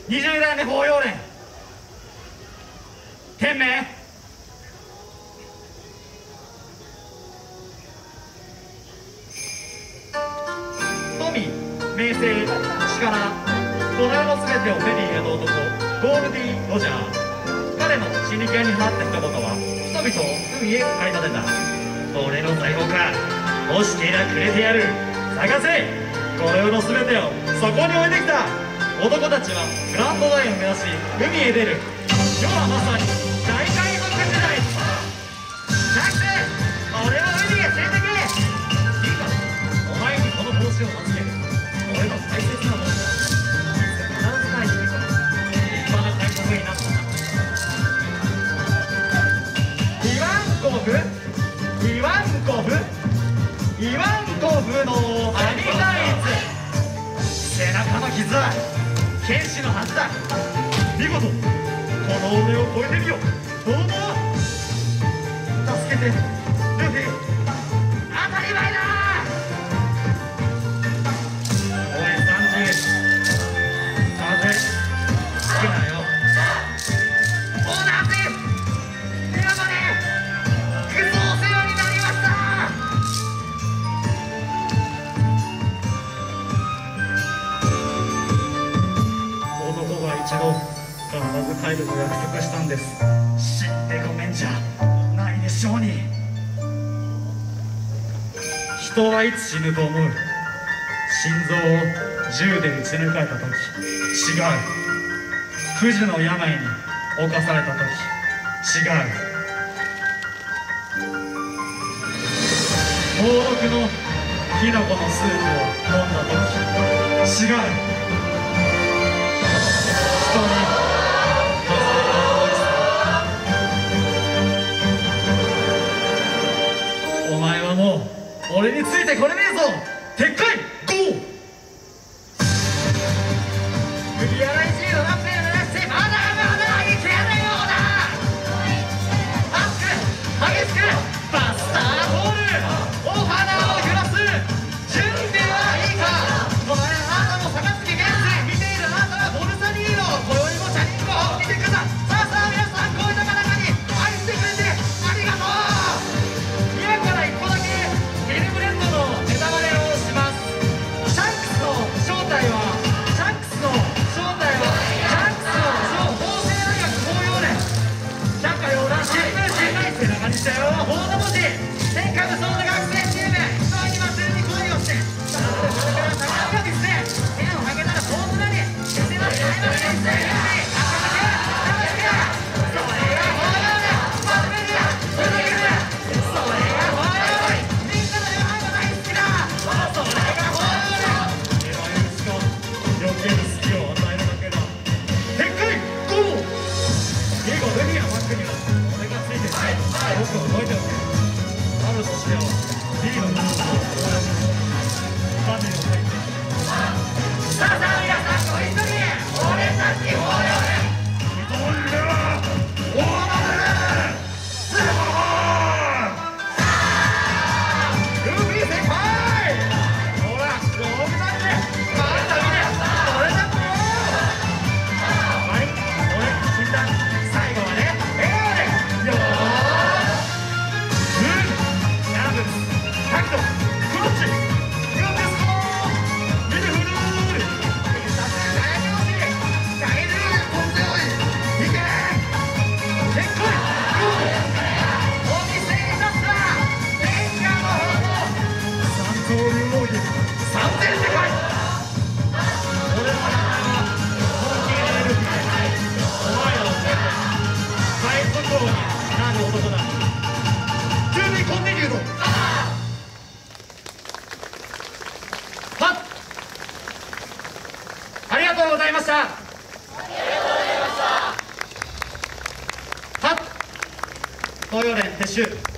20代目法要連天命富名声力この世の全てを手に入れた男ゴールディ・ロジャー。彼の死に際に放った一言は人々を海へ駆り立てた。俺の財宝か欲しけりゃくれてやる。探せこの世の全てをそこに置いてきた。男たちはグランドラインを目指し海へ出る。世はまさに大海賊時代。シャック俺を海へ連れてけ。いいかお前にこの帽子を預ける。俺の大切なものだ。いつか必ず大事にこ立派な海賊になったんだ。イワンコフのアニマイツ。背中の傷は剣士のはずだ。見事この俺を超えてみよ。どうぞ助けてルフィ。当たり前だ。おいサンジ風好きだよ。オーナーズ今までクソお世話になりました。男が一度必ず帰ると約束したんです。知ってごめんじゃないでしょうに。人はいつ死ぬと思う。心臓を銃で撃ち抜かれた時。違う。不治の病に侵された時。違う。猛毒のキノコのスープを飲んだ時。違う。人にお前はもう俺についてこれねえぞ。撤回ゴー。麦わら一味のラップを目指してまだ上げてやるようだ。熱く激しくバスターボールお花を揺らす準備はいいか。お前あなたも杯元帥見ている。あなたはボルサニーノ今宵もチャリンコを見てください。さあさあ皆さんこういう高々に愛してくれてありがとう。今から一個だけフィルムレンドのネタバレをします。シャンクスの正体はシャンクスの法政大学法要連百花繚乱新聞新体制中にしたよ。法の文字天下無双の学生チーム人に祭りに恋をしてそれから高岡ですね。手をかけたら大空に出てます。大の先生ありがとうございました。東洋連撤収。